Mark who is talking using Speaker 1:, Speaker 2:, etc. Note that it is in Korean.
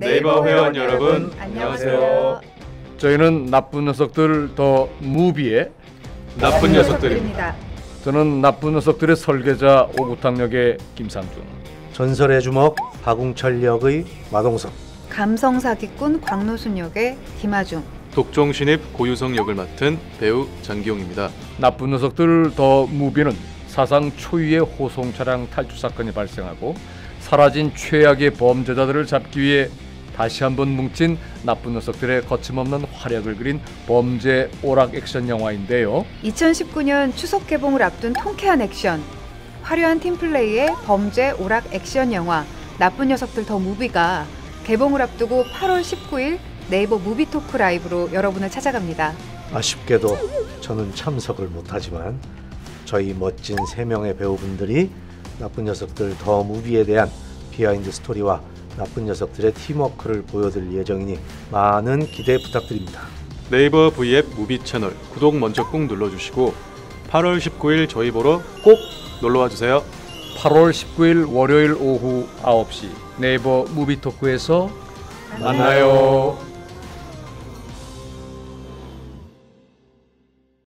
Speaker 1: 네이버 회원 여러분 안녕하세요.
Speaker 2: 저희는 나쁜 녀석들 더 무비의
Speaker 1: 나쁜 녀석들입니다.
Speaker 2: 저는 나쁜 녀석들의 설계자 오구탕 역의 김상준,
Speaker 3: 전설의 주먹 박웅철 역의 마동석,
Speaker 4: 감성 사기꾼 광노순 역의 김하중,
Speaker 1: 독종 신입 고유성 역을 맡은 배우 장기용입니다.
Speaker 2: 나쁜 녀석들 더 무비는 사상 초유의 호송 차량 탈출 사건이 발생하고 사라진 최악의 범죄자들을 잡기 위해 다시 한번 뭉친 나쁜 녀석들의 거침없는 활약을 그린 범죄 오락 액션 영화인데요.
Speaker 4: 2019년 추석 개봉을 앞둔 통쾌한 액션, 화려한 팀플레이의 범죄 오락 액션 영화 나쁜 녀석들 더 무비가 개봉을 앞두고 8월 19일 네이버 무비토크 라이브로 여러분을 찾아갑니다.
Speaker 3: 아쉽게도 저는 참석을 못하지만 저희 멋진 3명의 배우분들이 나쁜 녀석들 더 무비에 대한 비하인드 스토리와 나쁜 녀석들의 팀워크를 보여드릴 예정이니 많은 기대 부탁드립니다.
Speaker 1: 네이버 V앱 무비 채널 구독 먼저 꾹 눌러주시고 8월 19일 저희 보러 꼭 놀러와주세요.
Speaker 2: 8월 19일 월요일 오후 9시 네이버 무비토크에서 만나요.